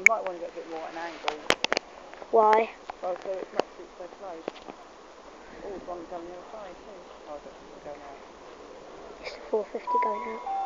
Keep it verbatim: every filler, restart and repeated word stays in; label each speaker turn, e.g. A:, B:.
A: You might want to get a bit more at an angle.
B: Why?
A: Well, so it's not too so close. Oh, there's one down the other side too. Oh, that's going out.
B: It's the four fifty going out.